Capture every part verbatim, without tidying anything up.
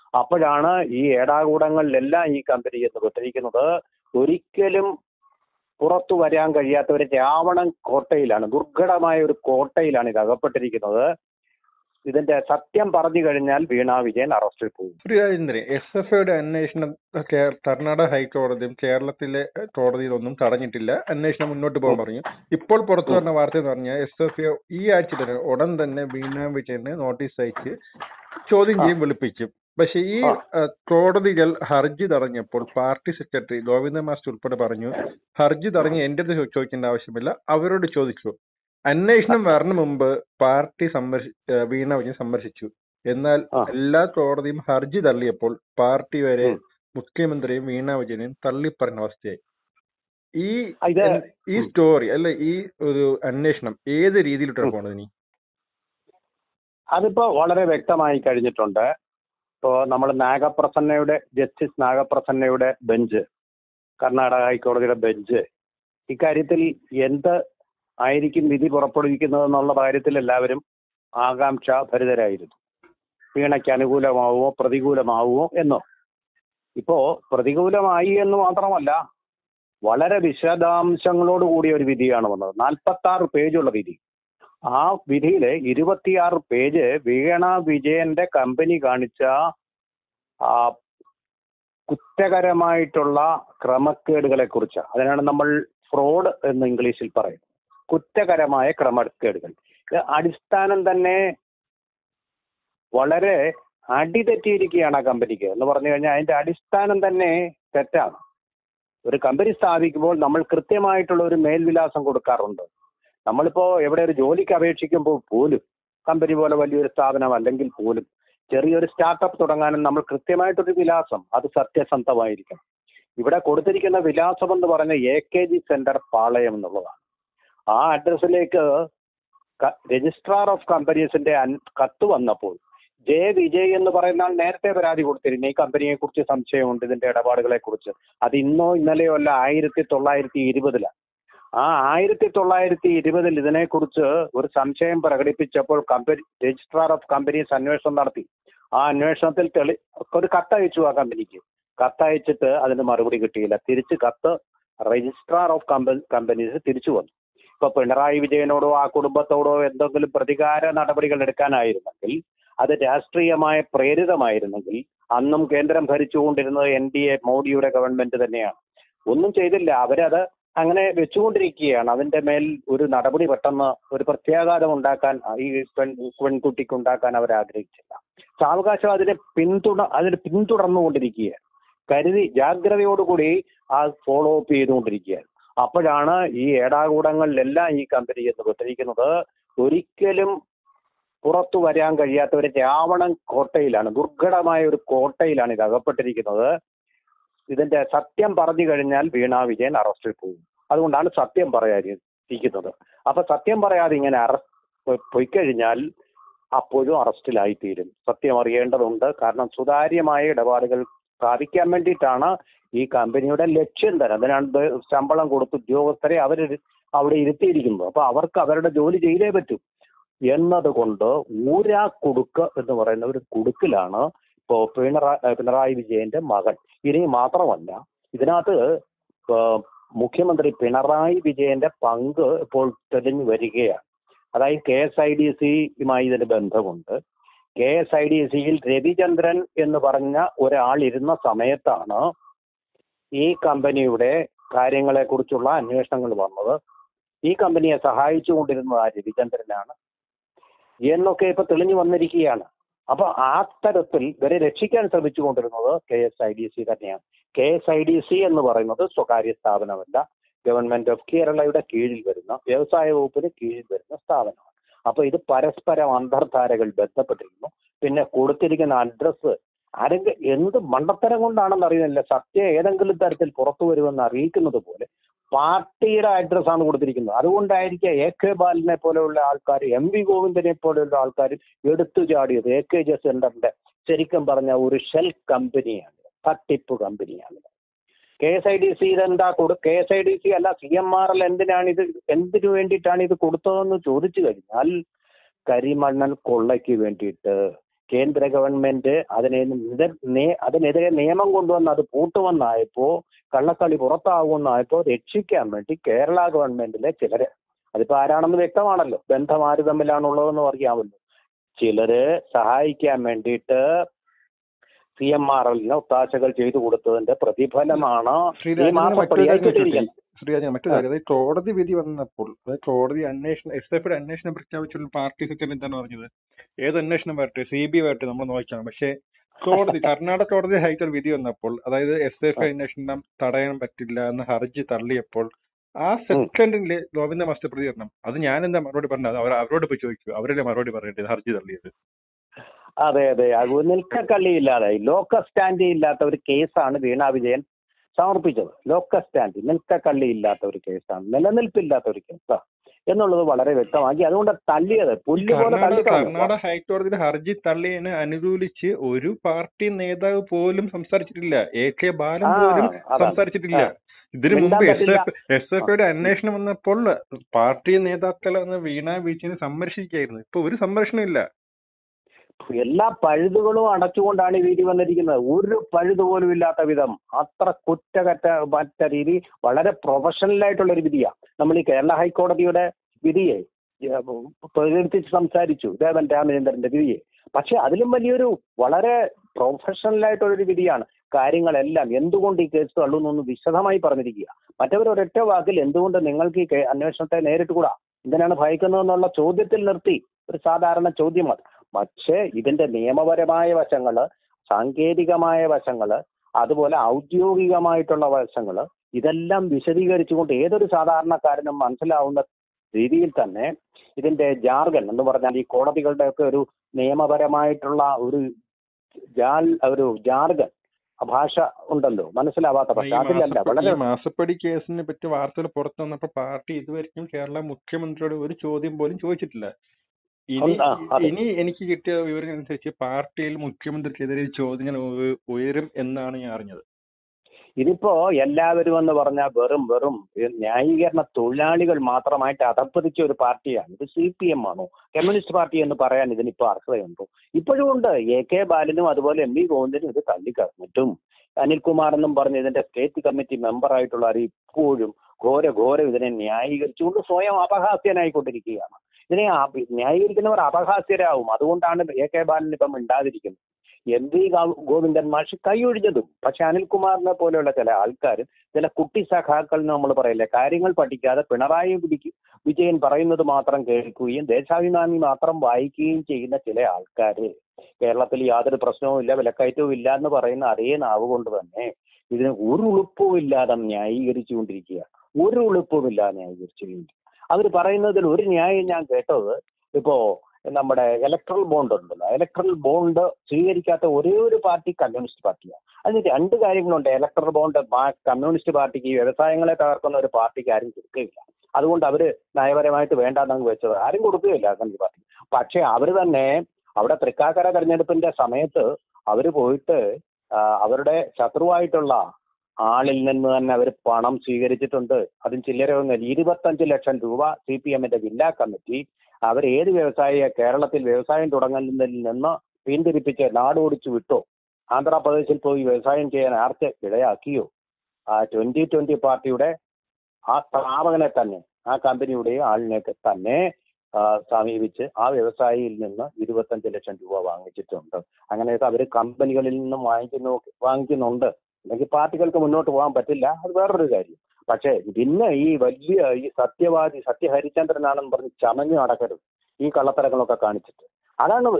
അപ്പോഴാണ് ഈ ഏടാകൂടങ്ങളിലെല്ലാം ഈ കമ്പനി എന്ന് പെട്ടിരിക്കുന്നത്. ഒരിക്കലും പുറത്തു വരാൻ കഴിയാത്ത ഒരു രാവണൻ കോട്ടയിലാണ്, ദുർഘടമായ ഒരു കോട്ടയിലാണ് ഇത് അകപ്പെട്ടിരിക്കുന്നത്. ഇതിന്റെ സത്യം പറഞ്ഞു കഴിഞ്ഞാൽ വീണ വിജയൻ അറസ്റ്റിൽ പോകും. പ്രിയചന്ദ്രൻ, എസ് എഫ് ഐയുടെ അന്വേഷണം കർണാടക ഹൈക്കോടതിയും കേരളത്തിലെ കോടതിയിലൊന്നും തടഞ്ഞിട്ടില്ല. അന്വേഷണം മുന്നോട്ട് പോകാൻ പറഞ്ഞു. ഇപ്പോൾ പുറത്തു വന്ന വാർത്ത എന്ന് പറഞ്ഞാൽ എസ് എഫ് ഐ ഈ ആഴ്ച തന്നെ ഉടൻ തന്നെ വീണ വിജയന് നോട്ടീസ് അയച്ച് ചോദ്യം ചെയ്യും, വിളിപ്പിക്കും. പക്ഷെ ഈ കോടതികൾ ഹർജി തടഞ്ഞപ്പോൾ പാർട്ടി സെക്രട്ടറി ഗോവിന്ദ മാസ്റ്റർ ഉൾപ്പെടെ പറഞ്ഞു, ഹർജി തടഞ്ഞ് എന്റെ അടുത്ത് ചോദിക്കേണ്ട ആവശ്യമില്ല, അവരോട് ചോദിച്ചു. അന്വേഷണം വരണ മുമ്പ് പാർട്ടി സന്ദർശി വീണ വിജയൻ സന്ദർശിച്ചു. എന്നാൽ എല്ലാ കോടതിയും ഹർജി തള്ളിയപ്പോൾ പാർട്ടി വരെ മുഖ്യമന്ത്രിയും വീണ വിജയനെയും തള്ളിപ്പറഞ്ഞ അവസ്ഥയായി. ഈ ഈ സ്റ്റോറി അല്ലെ, ഈ ഒരു അന്വേഷണം ഏത് രീതിയിലിട്ടാണ് പോണത് ഇനി? അതിപ്പോ വളരെ വ്യക്തമായി കഴിഞ്ഞിട്ടുണ്ട്. ഇപ്പോ നമ്മൾ നാഗപ്രസന്നയുടെ ജസ്റ്റിസ് നാഗപ്രസന്നയുടെ ബെഞ്ച്, കർണാടക ഹൈക്കോടതിയുടെ ബെഞ്ച് ഇക്കാര്യത്തിൽ എന്ത് ആയിരിക്കും വിധി പുറപ്പെടുവിക്കുന്നത് എന്നുള്ള കാര്യത്തിൽ എല്ലാവരും ആകാംക്ഷ ഭരിതരായിരുന്നു. വീണയ്ക്ക് അനുകൂലമാവുമോ പ്രതികൂലമാവുമോ എന്നോ. ഇപ്പോ പ്രതികൂലമായി എന്ന് മാത്രമല്ല, വളരെ വിശദാംശങ്ങളോട് കൂടിയ ഒരു വിധിയാണ് വന്നത്. നാൽപ്പത്തി ആറ് പേജുള്ള വിധി. ആ വിധിയില് ഇരുപത്തിയാറ് പേജ് വീണ വിജയന്റെ കമ്പനി കാണിച്ച കുറ്റകരമായിട്ടുള്ള ക്രമക്കേടുകളെ കുറിച്ച്. അതിനാണ് നമ്മൾ ഫ്രോഡ് എന്ന് ഇംഗ്ലീഷിൽ പറയും. കുറ്റകരമായ ക്രമക്കേടുകൾ. അടിസ്ഥാനം തന്നെ വളരെ അടിതെറ്റിയിരിക്കുകയാണ് ആ കമ്പനിക്ക് എന്ന് പറഞ്ഞു കഴിഞ്ഞാൽ അതിന്റെ അടിസ്ഥാനം തന്നെ തെറ്റാണ്. ഒരു കമ്പനി സ്ഥാപിക്കുമ്പോൾ നമ്മൾ കൃത്യമായിട്ടുള്ള ഒരു മേൽവിലാസം കൊടുക്കാറുണ്ട്. നമ്മളിപ്പോ എവിടെ ഒരു ജോലിക്ക് അപേക്ഷിക്കുമ്പോൾ പോലും, കമ്പനി പോലെ വലിയൊരു സ്ഥാപനം അല്ലെങ്കിൽ പോലും ചെറിയൊരു സ്റ്റാർട്ടപ്പ് തുടങ്ങാനും നമ്മൾ കൃത്യമായിട്ടൊരു വിലാസം, അത് സത്യസന്ധമായിരിക്കണം. ഇവിടെ കൊടുത്തിരിക്കുന്ന വിലാസം എന്ന് പറഞ്ഞ A K G center Palayam എന്നുള്ളതാണ്. ആ അഡ്രസ്സിലേക്ക് രജിസ്ട്രാർ ഓഫ് കമ്പനീസിന്റെ കത്ത് വന്നപ്പോൾ ജെ വിജയ് എന്ന് പറയുന്ന ആൾ നേരത്തെ പരാതി കൊടുത്തിരുന്നു, ഈ കമ്പനിയെ കുറിച്ച് സംശയമുണ്ട്, ഇതിന്റെ ഇടപാടുകളെ കുറിച്ച്. അത് ഇന്നോ ഇന്നലെയോ അല്ല, ആയിരത്തി തൊള്ളായിരത്തി ഇരുപതിലാണ്. ആ ആയിരത്തി തൊള്ളായിരത്തി ഇരുപതിൽ ഇതിനെക്കുറിച്ച് ഒരു സംശയം പ്രകടിപ്പിച്ചപ്പോൾ കമ്പനി രജിസ്ട്രാർ ഓഫ് കമ്പനീസ് അന്വേഷണം നടത്തി. ആ അന്വേഷണത്തിൽ തെളി ഒരു കത്തയച്ചു ആ കമ്പനിക്ക്. കത്തയച്ചിട്ട് അതിന് മറുപടി കിട്ടിയില്ല. തിരിച്ച് കത്ത് രജിസ്ട്രാർ ഓഫ് കമ്പനീസ് തിരിച്ചു വന്നു. ഇപ്പൊ പിണറായി വിജയനോടോ ആ കുടുംബത്തോടോ എന്തെങ്കിലും പ്രതികാര നടപടികൾ എടുക്കാനായിരുന്നെങ്കിൽ, അത് രാഷ്ട്രീയമായ പ്രേരിതമായിരുന്നെങ്കിൽ, അന്നും കേന്ദ്രം ഭരിച്ചുകൊണ്ടിരുന്നത് എൻ ഡി എ മോഡിയുടെ ഗവൺമെന്റ് തന്നെയാണ്. ഒന്നും ചെയ്തില്ല. അവരത് അങ്ങനെ വെച്ചുകൊണ്ടിരിക്കുകയാണ്. അതിന്റെ മേൽ ഒരു നടപടി പെട്ടെന്ന് ഒരു പ്രത്യാഘാതം ഉണ്ടാക്കാൻ ഈ പെൺകുട്ടിക്ക് ഉണ്ടാക്കാൻ അവർ ആഗ്രഹിച്ചില്ല. സാവകാശം അതിനെ പിന്തുണ അതിന് പിന്തുടർന്നുകൊണ്ടിരിക്കുകയാണ്. കരുതി ജാഗ്രതയോടുകൂടി ആ ഫോളോ അപ്പ് ചെയ്തുകൊണ്ടിരിക്കുകയാണ്. അപ്പോഴാണ് ഈ ഏടാകൂടങ്ങളിലെല്ലാം ഈ കമ്പനി എന്ന് പെട്ടിരിക്കുന്നത്. ഒരിക്കലും പുറത്തു വരാൻ കഴിയാത്ത ഒരു രാവണൻ കോട്ടയിലാണ്, ദുർഘടമായ ഒരു കോട്ടയിലാണ് ഇത് അകപ്പെട്ടിരിക്കുന്നത്. ഇതിന്റെ സത്യം പറഞ്ഞു കഴിഞ്ഞാൽ വീണ വിജയൻ അറസ്റ്റിൽ പോകും. അതുകൊണ്ടാണ് സത്യം പറയാതിരിക്കുന്നത്. അപ്പൊ സത്യം പറയാതെ ഇങ്ങനെ അറസ്റ്റ് പോയിക്കഴിഞ്ഞാൽ അപ്പോഴും അറസ്റ്റിലായിത്തീരും. സത്യം അറിയേണ്ടതുണ്ട്. കാരണം സുതാര്യമായ ഇടപാടുകൾ സ്ഥാപിക്കാൻ വേണ്ടിയിട്ടാണ് ഈ കമ്പനിയുടെ ലക്ഷ്യം തന്നെ. അതിനാണ് ശമ്പളം കൊടുത്ത് ഉദ്യോഗസ്ഥരെ അവർ അവിടെ ഇരുത്തിയിരിക്കുന്നത്. അപ്പൊ അവർക്ക് അവരുടെ ജോലി ചെയ്തേ പറ്റൂ എന്നതുകൊണ്ട് ഊരാ കുടുക്ക് എന്ന് പറയുന്ന ഒരു കുടുക്കിലാണ് ഇപ്പോ പിണറായി പിണറായി വിജയന്റെ മകൻ. ഇനി മാത്രമല്ല, ഇതിനകത്ത് മുഖ്യമന്ത്രി പിണറായി വിജയന്റെ പങ്ക് ഇപ്പോൾ തെളിഞ്ഞു വരികയാണ്. അതായത് കെ എസ് ഐ ഡി സിയുമായി ഇതിന് ബന്ധമുണ്ട്. കെ എസ് ഐ ഡി സിയിൽ രവിചന്ദ്രൻ എന്ന് പറഞ്ഞ ഒരാൾ ഇരുന്ന സമയത്താണ് ഈ കമ്പനിയുടെ കാര്യങ്ങളെ കുറിച്ചുള്ള അന്വേഷണങ്ങൾ വന്നത്. ഈ കമ്പനിയെ സഹായിച്ചു കൊണ്ടിരുന്നത് ആ രവിചന്ദ്രനാണ് എന്നൊക്കെ ഇപ്പൊ തെളിഞ്ഞു വന്നിരിക്കുകയാണ്. അപ്പൊ ആ തരത്തിൽ ഇവരെ രക്ഷിക്കാൻ ശ്രമിച്ചു കൊണ്ടിരുന്നത് K S I D C തന്നെയാണ്. K S I D C എന്ന് പറയുന്നത് സ്വകാര്യ സ്ഥാപനമല്ല, ഗവൺമെന്റ് ഓഫ് കേരളയുടെ കീഴിൽ വരുന്ന, വ്യവസായ വകുപ്പിന് കീഴിൽ വരുന്ന സ്ഥാപനമാണ്. അപ്പൊ ഇത് പരസ്പരം അന്തർധാരകൾ ബന്ധപ്പെട്ടിരിക്കുന്നു. പിന്നെ കൊടുത്തിരിക്കുന്ന അഡ്രസ്സ് ആരെങ്കിലും എന്ത് മണ്ടത്തരം കൊണ്ടാണെന്ന് അറിയുന്നില്ല, സത്യം ഏതെങ്കിലും തരത്തിൽ പുറത്തു വരുമെന്ന് അറിയിക്കുന്നത് പോലെ പാർട്ടിയുടെ അഡ്രസ്സാണ് കൊടുത്തിരിക്കുന്നത്. അതുകൊണ്ടായിരിക്കും എ കെ ബാലനെ പോലെയുള്ള ആൾക്കാർ, എം വി ഗോവിന്ദനെ പോലെയുള്ള ആൾക്കാർ എടുത്തു ചാടിയത്. എ കെ ജെ സെന്ററിന്റെ ശരിക്കും പറഞ്ഞ ഒരു ഷെൽ കമ്പനിയാണ്, തട്ടിപ്പ് കമ്പനിയാണ്. K S I D C ഇതെന്താ കൊടു K S I D C അല്ല സി എം ആർ എൽ എന്തിനാണ് ഇത് എന്തിനു വേണ്ടിയിട്ടാണ് ഇത് കൊടുത്തതെന്ന് ചോദിച്ചു കഴിഞ്ഞാൽ കരിമണ്ണൻ കൊള്ളയ്ക്ക് വേണ്ടിയിട്ട്. കേന്ദ്ര ഗവൺമെന്റ് അതിനെ നിത- നേ- അതിനെതിരെ നിയമം കൊണ്ടുവന്ന് അത് പൂട്ടുമെന്നായപ്പോ, കള്ളക്കളി പുറത്താകുമെന്നായപ്പോ രക്ഷിക്കാൻ വേണ്ടി കേരള ഗവൺമെന്റിലെ ചിലര്, അതിപ്പോ ആരാണെന്ന് വ്യക്തമാണല്ലോ, ബന്ധം ആര് തമ്മിലാണുള്ളതെന്ന് അറിയാമല്ലോ, ചിലര് സഹായിക്കാൻ വേണ്ടിയിട്ട് സി എം ആർ എല്ലിന് ഒത്താശകൾ ചെയ്തു കൊടുത്തതിന്റെ പ്രതിഫലമാണ് ഈ ശ്രീരാജ് മാസപ്പടിയായി കിട്ടിയിരിക്കുന്നത്. ശ്രീരാജ് മറ്റു കാര്യം, അതായത് കോടതി വിധി വന്നപ്പോൾ, അതായത് കോടതി അന്വേഷണം, എസ് എഫ് ഐയുടെ അന്വേഷണം പ്രഖ്യാപിച്ചുള്ള പാർട്ടി സെക്രട്ടറി എന്താണ് പറഞ്ഞത്? ഏത് അന്വേഷണം വരട്ടെ, സി ബി ഐ വരട്ടെ, നമ്മൾ നോക്കാം. പക്ഷേ കോടതി, കർണാടക കോടതി ഹൈക്കോടതി വിധി വന്നപ്പോൾ, അതായത് എസ് എഫ് ഐ അന്വേഷണം തടയാൻ പറ്റില്ല എന്ന ഹർജി തള്ളിയപ്പോൾ, ആ സെക്കൻഡിലെ ഗോവിന്ദ മാസ്റ്റർ പ്രതികരണം, അത് ഞാൻ എന്താ മറുപടി പറഞ്ഞത്? അത് അവർ അവരോട് പോയി ചോദിക്കൂ, അവരല്ലേ മറുപടി പറയേണ്ടത് ഹർജി തള്ളിയത്. അതെ അതെ, അത് നിൽക്കക്കള്ളിയില്ലാതെ ലോക്കൽ സ്റ്റാൻഡ് ഇല്ലാത്ത ഒരു കേസാണ് വീണ വിജയൻ സമർപ്പിച്ചത്. ലോക്കൽ സ്റ്റാൻഡ്, നിൽക്കക്കള്ളി ഇല്ലാത്ത ഒരു കേസാണ്, നിലനിൽപ്പില്ലാത്ത ഒരു കേസാണ് എന്നുള്ളത് വളരെ വ്യക്തമാക്കി. അതുകൊണ്ട് തള്ളിയത് പുല്ല് പോലെ തള്ളി. കർണാടക ഹൈക്കോടതിയുടെ ഹർജി തള്ളിയതിനെ അനുകൂലിച്ച് ഒരു പാർട്ടി നേതാവ് പോലും സംസാരിച്ചിട്ടില്ല. എ കെ ബാലൻ പോലും സംസാരിച്ചിട്ടില്ല. ഇതിനു മുമ്പ് എസ് എഫ് എസ് എഫ് ഐയുടെ അന്വേഷണം വന്നപ്പോൾ പാർട്ടി നേതാക്കളെ വീണ വിജയനെ സംരക്ഷിക്കുകയായിരുന്നു. ഇപ്പൊ ഒരു സംരക്ഷണം ഇല്ല. എല്ലാ പഴുതുകളും അടച്ചുകൊണ്ടാണ് ഈ വിധി വന്നിരിക്കുന്നത്. ഒരു പഴുതു പോലും ഇല്ലാത്ത വിധം, അത്ര കുറ്റകറ്റ മറ്റ രീതി, വളരെ പ്രൊഫഷണൽ ആയിട്ടുള്ള ഒരു വിധിയാണ്. നമ്മൾ ഈ കേരള ഹൈക്കോടതിയുടെ വിധിയെ പ്രകീർത്തിച്ച് സംസാരിച്ചു, ദേവൻ രാമചന്ദ്രന്റെ വിധിയെ. പക്ഷെ അതിലും വലിയൊരു വളരെ പ്രൊഫഷണൽ ആയിട്ടുള്ളൊരു വിധിയാണ്. കാര്യങ്ങളെല്ലാം എന്തുകൊണ്ട് ഈ കേസ് തള്ളുന്നു വിശദമായി പറഞ്ഞിരിക്കുക. മറ്റവർ ഒരൊറ്റ വാക്കിൽ എന്തുകൊണ്ട് നിങ്ങൾക്ക് ഈ അന്വേഷണത്തെ നേരിട്ടുകൂടാ, എന്തിനാണ് ഭയക്കുന്നതെന്നുള്ള ചോദ്യത്തിൽ നിർത്തി ഒരു സാധാരണ ചോദ്യമാണ്. പക്ഷേ ഇതിന്റെ നിയമപരമായ വശങ്ങള്, സാങ്കേതികമായ വശങ്ങള്, അതുപോലെ ഔദ്യോഗികമായിട്ടുള്ള വശങ്ങള്, ഇതെല്ലാം വിശദീകരിച്ചുകൊണ്ട് ഏതൊരു സാധാരണക്കാരനും മനസ്സിലാവുന്ന രീതിയിൽ തന്നെ ഇതിന്റെ ജാർഗൻ എന്ന് പറഞ്ഞാൽ ഈ കോടതികളുടെ ഒക്കെ ഒരു നിയമപരമായിട്ടുള്ള ഒരു ജാൽ ഒരു ജാർഗൻ ഭാഷ ഉണ്ടല്ലോ, മനസ്സിലാവാത്ത ഭാഷ, അതിലല്ല. വളരെ മാസപ്പടി കേസിനെ പറ്റി വാർത്തകൾ പുറത്തു വന്നപ്പോ പാർട്ടി ഇതുവരെയും കേരള മുഖ്യമന്ത്രിയോട് ഒരു ചോദ്യം പോലും ചോദിച്ചിട്ടില്ല. ഇനി ഇനി എനിക്ക് കിട്ടിയ വിവരം അനുസരിച്ച് പാർട്ടിയിൽ മുഖ്യമന്ത്രിക്കെതിരെ ചോദ്യങ്ങൾ ഉയരും എന്നാണ് ഞാൻ അറിഞ്ഞത്. ഇതിപ്പോ എല്ലാവരും എന്ന് പറഞ്ഞാൽ വെറും വെറും ന്യായീകരണ തൊഴിലാളികൾ മാത്രമായിട്ട് അധപ്പതിച്ച ഒരു പാർട്ടിയാണ് ഇത്. സി പി എം ആണോ കമ്മ്യൂണിസ്റ്റ് പാർട്ടി എന്ന് പറയാൻ ഇതിനിപ്പോ അർഹതയുണ്ടോ? ഇപ്പോഴും ഉണ്ട്. എ കെ ബാലനും അതുപോലെ എം വി ഗോവിന്ദനും ഇത് തള്ളിക്കളഞ്ഞിട്ടും അനിൽകുമാർ എന്നും പറഞ്ഞ് ഇതിന്റെ സ്റ്റേറ്റ് കമ്മിറ്റി മെമ്പർ ആയിട്ടുള്ള ഇപ്പോഴും ഘോര ഘോരം ഇതിനെ ന്യായീകരിച്ചുകൊണ്ട് സ്വയം അപഹാസ്യനായിക്കൊണ്ടിരിക്കുകയാണ്. ഇതിനെ ന്യായീകരിക്കുന്നവർ അപഹാസ്യരാകും. അതുകൊണ്ടാണ് എ കെ ബാലൻ ഇപ്പം മിണ്ടാതിരിക്കുന്നത്. എം വി ഗോവിന്ദൻ മാഷ് കൈയൊഴിഞ്ഞതും. പക്ഷെ അനിൽകുമാറിനെ പോലെയുള്ള ചില ആൾക്കാർ, ചില കുട്ടി സഖാക്കൾ എന്ന് നമ്മൾ പറയില്ലേ, കാര്യങ്ങൾ പഠിക്കാതെ പിണറായി വിജയൻ പറയുന്നത് മാത്രം കേൾക്കുകയും ദേശാഭിമാനി മാത്രം വായിക്കുകയും ചെയ്യുന്ന ചില ആൾക്കാർ കേരളത്തിൽ യാതൊരു പ്രശ്നവും ഇല്ല, വിലക്കയറ്റവും ഇല്ല എന്ന് പറയുന്ന അതേ നാവ് കൊണ്ട് തന്നെ ഇതിന് ഒരു ഉളുപ്പവും ഇല്ലാതെ ന്യായീകരിച്ചുകൊണ്ടിരിക്കുക. ഒരു ഉളുപ്പവും ഇല്ലാതെ ന്യായീകരിച്ചുകൊണ്ടിരിക്കുക. അവർ പറയുന്നതിൽ ഒരു ന്യായം ഞാൻ കേട്ടത്, ഇപ്പോ നമ്മുടെ ഇലക്ട്രൽ ബോണ്ട് ഉണ്ടല്ലോ, ഇലക്ട്രൽ ബോണ്ട് സ്വീകരിക്കാത്ത ഒരേ ഒരു പാർട്ടി കമ്മ്യൂണിസ്റ്റ് പാർട്ടിയാണ്. അതിന് രണ്ട് കാര്യങ്ങളുണ്ട്. ഇലക്ട്രൽ ബോണ്ട് കമ്മ്യൂണിസ്റ്റ് പാർട്ടിക്ക്, വ്യവസായങ്ങളെ തകർക്കുന്ന ഒരു പാർട്ടിക്ക് ആരും കൊടുക്കുകയില്ല. അതുകൊണ്ട് അവര് നയപരമായിട്ട് വേണ്ടാന്നങ്ങ് വെച്ചത്, ആരും കൊടുക്കുകയില്ല കമ്മ്യൂണിസ്റ്റ് പാർട്ടി. പക്ഷെ അവർ തന്നെ അവിടെ തൃക്കാക്കര തെരഞ്ഞെടുപ്പിന്റെ സമയത്ത് അവര് പോയിട്ട് അവരുടെ ശത്രുവായിട്ടുള്ള ആളിൽ നിന്ന് തന്നെ അവർ പണം സ്വീകരിച്ചിട്ടുണ്ട്. അതും ചില്ലറയൊന്നുമില്ല. ഇരുപത്തഞ്ച് ലക്ഷം രൂപ സി പി എമ്മിന്റെ ജില്ലാ കമ്മിറ്റി അവർ ഏത് വ്യവസായിയെ കേരളത്തിൽ വ്യവസായം തുടങ്ങുന്നതിൽ നിന്ന് പിന്തിരിപ്പിച്ച് നാടോടിച്ചു വിട്ടോ, ആന്ധ്രാപ്രദേശിൽ പോയി വ്യവസായം ചെയ്യാൻ ആർക്ക് ഇടയാക്കിയോ, ആ ട്വന്റി ട്വന്റി പാർട്ടിയുടെ ആ സ്ഥാപകനെ തന്നെ, ആ കമ്പനിയുടെ ആളിനെ തന്നെ സമീപിച്ച് ആ വ്യവസായിയിൽ നിന്ന് ഇരുപത്തഞ്ച് ലക്ഷം രൂപ വാങ്ങിച്ചിട്ടുണ്ട്. അങ്ങനെയൊക്കെ അവർ കമ്പനികളിൽ നിന്നും വാങ്ങിക്കുന്നു വാങ്ങിക്കുന്നുണ്ട് അല്ലെങ്കിൽ പാർട്ടികൾക്ക് മുന്നോട്ട് പോകാൻ പറ്റില്ല, അത് വേറൊരു കാര്യം. പക്ഷേ പിന്നെ ഈ വലിയ ഈ സത്യവാദി സത്യഹരിചന്ദ്രനാണെന്ന് പറഞ്ഞ് ചമഞ്ഞു നടക്കരുത് ഈ കള്ളത്തരങ്ങളൊക്കെ കാണിച്ചിട്ട്. അതാണ്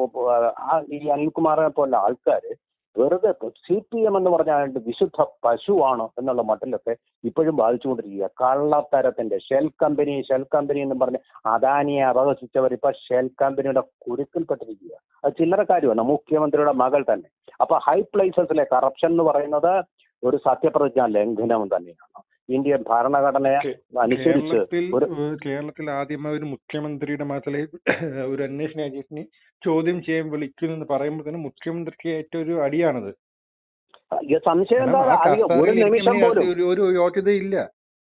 ഈ അനിൽകുമാറിനെ പോലെ ആൾക്കാർ വെറുതെ സി പി എം എന്ന് പറഞ്ഞാൽ വിശുദ്ധ പശുവാണ് എന്നുള്ള മട്ടിലൊക്കെ ഇപ്പോഴും ബാധിച്ചുകൊണ്ടിരിക്കുക. കള്ളത്തരത്തിന്റെ ഷെൽ കമ്പനി ഷെൽ കമ്പനി എന്ന് പറഞ്ഞ് അദാനിയെ അപഹസിച്ചവർ ഇപ്പൊ ഷെൽ കമ്പനിയുടെ കുരുക്കിൽപ്പെട്ടിരിക്കുക. അത് ചില്ലറക്കാരുമാണ്, മുഖ്യമന്ത്രിയുടെ മകൾ തന്നെ. അപ്പൊ ഹൈ പ്ലേസസിലെ കറപ്ഷൻ എന്ന് പറയുന്നത് ഒരു സത്യപ്രതിജ്ഞാ ലംഘനം തന്നെയാണ്. ഇന്ത്യൻ ഭരണഘടനയെ അനുസരിച്ച് കേരളത്തിൽ ആദ്യമായി ഒരു മുഖ്യമന്ത്രിയുടെ മാത്രമേ ഒരു അന്വേഷണ ഏജൻസിനെ ചോദ്യം ചെയ്യാൻ വിളിക്കുന്നെന്ന് പറയുമ്പോൾ തന്നെ മുഖ്യമന്ത്രിക്ക് ഏറ്റവും ഒരു അടിയാണത്. സംശയം ഒരു നിമിഷം പോലും ഒരു യോഗ്യതയില്ല.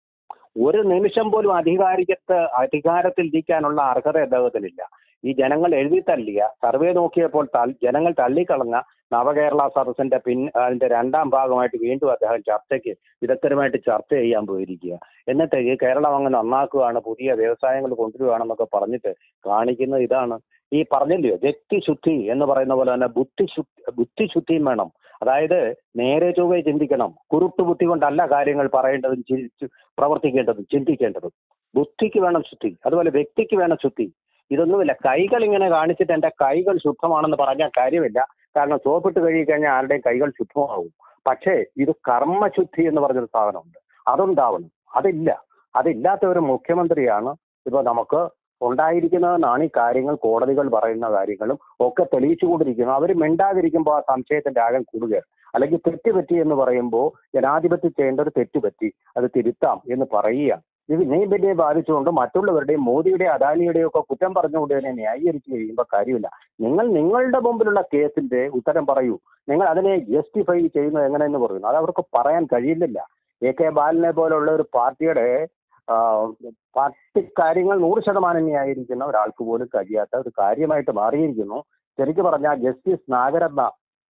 ഒരു നിമിഷം പോലും അധികാരികത്ത് അധികാരത്തിൽ ഇരിക്കാനുള്ള അർഹത അദ്ദേഹത്തിനില്ല. ഈ ജനങ്ങൾ എഴുതി തള്ളിയ സർവേ നോക്കിയപ്പോൾ തൾ- ജനങ്ങൾ തള്ളിക്കളഞ്ഞ നവകേരള സദസ്സിന്റെ പിൻ അതിന്റെ രണ്ടാം ഭാഗമായിട്ട് വീണ്ടും അദ്ദേഹം ചർച്ചയ്ക്ക് വിദഗ്ധരുമായിട്ട് ചർച്ച ചെയ്യാൻ പോയിരിക്കുക. എന്നിട്ട് ഈ കേരളം അങ്ങ് നന്നാക്കുകയാണ്, പുതിയ വ്യവസായങ്ങൾ കൊണ്ടുവരികയാണെന്നൊക്കെ പറഞ്ഞിട്ട് കാണിക്കുന്നത് ഇതാണ്. ഈ പറഞ്ഞില്ലയോ വ്യക്തിശുദ്ധി എന്ന് പറയുന്ന പോലെ തന്നെ ബുദ്ധിശുദ്ധി ബുദ്ധിശുദ്ധിയും വേണം. അതായത് നേരെ ചൊവ്വേ ചിന്തിക്കണം. കുരുട്ടു ബുദ്ധി കൊണ്ടല്ല കാര്യങ്ങൾ പറയേണ്ടതും ചി- പ്രവർത്തിക്കേണ്ടതും ചിന്തിക്കേണ്ടതും. ബുദ്ധിക്ക് വേണം ശുദ്ധി, അതുപോലെ വ്യക്തിക്ക് വേണം ശുദ്ധി. ഇതൊന്നുമില്ല. കൈകൾ ഇങ്ങനെ കാണിച്ചിട്ട് എന്റെ കൈകൾ ശുദ്ധമാണെന്ന് പറഞ്ഞാൽ കാര്യമില്ല. കാരണം സോപ്പിട്ട് കഴുകി കഴിഞ്ഞാൽ ആരുടെയും കൈകൾ ശുദ്ധമാവും. പക്ഷേ ഇത് കർമ്മശുദ്ധി എന്ന് പറഞ്ഞൊരു സാധനമുണ്ട്, അതുണ്ടാവണം. അതില്ല. അതില്ലാത്ത ഒരു മുഖ്യമന്ത്രിയാണ് ഇപ്പൊ നമുക്ക് ഉണ്ടായിരിക്കുന്നതെന്നാണ് ഈ കാര്യങ്ങൾ, കോടതികൾ പറയുന്ന കാര്യങ്ങളും ഒക്കെ തെളിയിച്ചുകൊണ്ടിരിക്കുന്നു. അവർ മിണ്ടാതിരിക്കുമ്പോൾ ആ സംശയത്തിന്റെ ആഴം കൂടുകയാണ്. അല്ലെങ്കിൽ തെറ്റുപറ്റി എന്ന് പറയുമ്പോൾ ജനാധിപത്യം ചെയ്യേണ്ട ഒരു തെറ്റുപറ്റി, അത് തിരുത്താം എന്ന് പറയുക. ഇത് നെയ്ബിനെ ബാധിച്ചുകൊണ്ട് മറ്റുള്ളവരുടെയും മോദിയുടെയും അദാനിയുടെയും ഒക്കെ കുറ്റം പറഞ്ഞുകൊണ്ട് തന്നെ ന്യായീകരിച്ച് കഴിയുമ്പോൾ കാര്യമില്ല. നിങ്ങൾ നിങ്ങളുടെ മുമ്പിലുള്ള കേസിന്റെ ഉത്തരം പറയൂ. നിങ്ങൾ അതിനെ ജസ്റ്റിഫൈ ചെയ്യുന്നത് എങ്ങനെയെന്ന് പറയുന്നു. അത് അവർക്ക് പറയാൻ കഴിയില്ല. എ കെ ബാലനെ പോലുള്ള ഒരു പാർട്ടിയുടെ ആ, പാർട്ടി കാര്യങ്ങൾ നൂറ് ശതമാനം ന്യായീകരിക്കുന്ന ഒരാൾക്ക് പോലും കഴിയാത്ത ഒരു കാര്യമായിട്ട് മാറിയിരിക്കുന്നു. ശരിക്കും പറഞ്ഞാൽ ജസ്റ്റിസ് നാഗരത്ന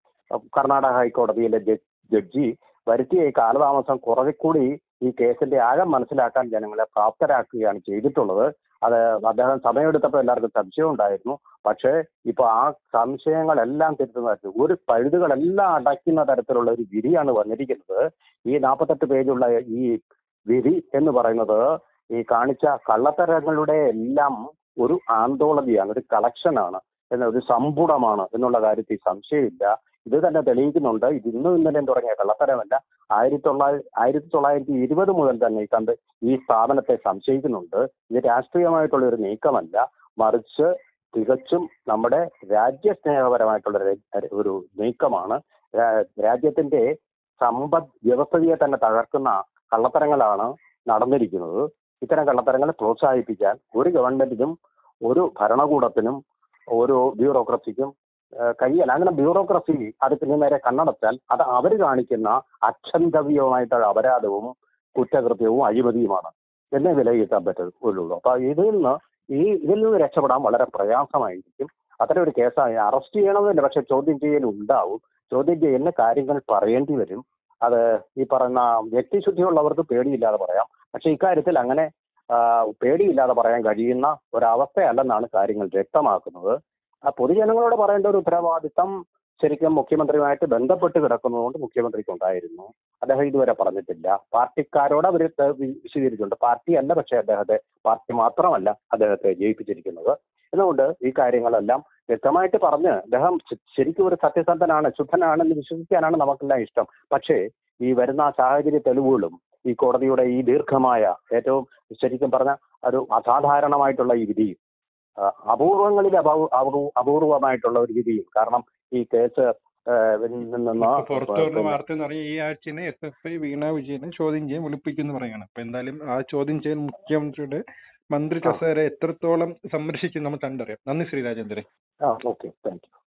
കർണാടക ഹൈക്കോടതിയിലെ ജ- ജഡ്ജി വരുത്തിയ ഈ കാലതാമസം കുറെ കൂടി ഈ കേസിന്റെ ആഴം മനസ്സിലാക്കാൻ ജനങ്ങളെ പ്രാപ്തരാക്കുകയാണ് ചെയ്തിട്ടുള്ളത്. അത് അദ്ദേഹം സമയമെടുത്തപ്പോൾ എല്ലാവർക്കും സംശയം ഉണ്ടായിരുന്നു. പക്ഷേ ഇപ്പൊ ആ സംശയങ്ങളെല്ലാം തിരുത്തുന്ന തരത്തിൽ ഒരു പഴുതുകളെല്ലാം അടയ്ക്കുന്ന തരത്തിലുള്ള ഒരു വിധിയാണ് വന്നിരിക്കുന്നത്. ഈ നാൽപ്പത്തെട്ട് പേജുള്ള ഈ വിധി എന്ന് പറയുന്നത് ഈ കാണിച്ച കള്ളത്തരങ്ങളുടെ എല്ലാം ഒരു ആന്തോളജിയാണ്, ഒരു കളക്ഷനാണ്, എന്ന ഒരു സമ്പുടമാണ് എന്നുള്ള കാര്യത്തിൽ സംശയമില്ല. ഇത് തന്നെ തെളിയിക്കുന്നുണ്ട്. ഇത് ഇന്നും ഇന്നലെയും തുടങ്ങിയ കള്ളത്തരമല്ല. ആയിരത്തി തൊള്ളായിരത്തി ആയിരത്തി തൊള്ളായിരത്തി ഇരുപത് മുതൽ തന്നെ ഈ കണ്ട് ഈ സ്ഥാപനത്തെ സംശയിക്കുന്നുണ്ട്. ഇത് രാഷ്ട്രീയമായിട്ടുള്ള ഒരു നീക്കമല്ല, മറിച്ച് തികച്ചും നമ്മുടെ രാജ്യസ്നേഹപരമായിട്ടുള്ള ഒരു- ഒരു നീക്കമാണ്. രാ- രാജ്യത്തിന്റെ സമ്പദ് വ്യവസ്ഥയെ തന്നെ തകർക്കുന്ന കള്ളത്തരങ്ങളാണ് നടന്നിരിക്കുന്നത്. ഇത്തരം കള്ളത്തരങ്ങളെ പ്രോത്സാഹിപ്പിക്കാൻ ഒരു ഗവൺമെന്റിനും ഒരു ഭരണകൂടത്തിനും ഒരു ബ്യൂറോക്രസിക്കും ഏഹ് കഴിയല്ല. അങ്ങനെ ബ്യൂറോക്രസി അത് പിന്നെ നേരെ കണ്ണടച്ചാൽ അത് അവർ കാണിക്കുന്ന അക്ഷന്തവ്യമായിട്ടുള്ള അപരാധവും കുറ്റകൃത്യവും അഴിമതിയുമാണ് എന്നേ വിലയിരുത്താൻ പറ്റുള്ളൂ. അപ്പൊ ഇതിൽ നിന്ന് ഈ ഇതിൽ നിന്ന് രക്ഷപ്പെടാൻ വളരെ പ്രയാസമായിരിക്കും. അത്തരം ഒരു കേസായി അറസ്റ്റ് ചെയ്യണമെന്നില്ല, പക്ഷെ ചോദ്യം ചെയ്യൽ ഉണ്ടാവും. ചോദ്യം ചെയ്യലിന് കാര്യങ്ങൾ പറയേണ്ടി വരും. അത് ഈ പറയുന്ന വ്യക്തിശുദ്ധിയുള്ളവർക്ക് പേടിയില്ലാതെ പറയാം. പക്ഷെ ഇക്കാര്യത്തിൽ അങ്ങനെ ആ, പേടിയില്ലാതെ പറയാൻ കഴിയുന്ന ഒരവസ്ഥയല്ലെന്നാണ് കാര്യങ്ങൾ വ്യക്തമാക്കുന്നത്. ആ പൊതുജനങ്ങളോട് പറയേണ്ട ഒരു ഉത്തരവാദിത്തം ശരിക്കും മുഖ്യമന്ത്രിയുമായിട്ട് ബന്ധപ്പെട്ട് കിടക്കുന്നതുകൊണ്ട് മുഖ്യമന്ത്രിക്ക് ഉണ്ടായിരുന്നു. അദ്ദേഹം ഇതുവരെ പറഞ്ഞിട്ടില്ല. പാർട്ടിക്കാരോട് അവർ വിശദീകരിച്ചിട്ടുണ്ട്. പാർട്ടിയല്ല പക്ഷേ അദ്ദേഹത്തെ, പാർട്ടി മാത്രമല്ല അദ്ദേഹത്തെ ജയിപ്പിച്ചിരിക്കുന്നത്. അതുകൊണ്ട് ഈ കാര്യങ്ങളെല്ലാം വ്യക്തമായിട്ട് പറഞ്ഞ് അദ്ദേഹം ശരിക്കും ഒരു സത്യസന്ധനാണ്, ശുദ്ധനാണെന്ന് വിശ്വസിക്കാനാണ് നമുക്കെല്ലാം ഇഷ്ടം. പക്ഷേ ഈ വരുന്ന സാഹചര്യ തെളിവുകളും ഈ കോടതിയുടെ ഈ ദീർഘമായ ഏറ്റവും ശരിക്കും പറഞ്ഞ ഒരു അസാധാരണമായിട്ടുള്ള ഈ വിധിയും ആ, അപൂർവങ്ങളിൽ അപൂ- അപൂ- അപൂർവമായിട്ടുള്ള ഒരു വിധിയും. കാരണം ഈ കേസ് ഏഹ്, നിന്ന് ഇപ്പൊ പുറത്തു വന്ന പിന്നെ വാർത്ത എന്ന് പറഞ്ഞാൽ ഈ ആഴ്ച എസ് എഫ് ഐ വീണ വിജയനെ ചോദ്യം ചെയ്യാൻ വിളിപ്പിക്കുന്നു പറയാണ്. അപ്പൊ എന്തായാലും ആ ചോദ്യം ചെയ്യാൻ മുഖ്യമന്ത്രിയുടെ മന്ത്രി ആ കസേര എത്രത്തോളം സംരക്ഷിക്കും നമുക്ക് കണ്ടറിയാം. നന്ദി ശ്രീ രാജേന്ദ്രൻ. ആ ഓക്കെ, താങ്ക് യു.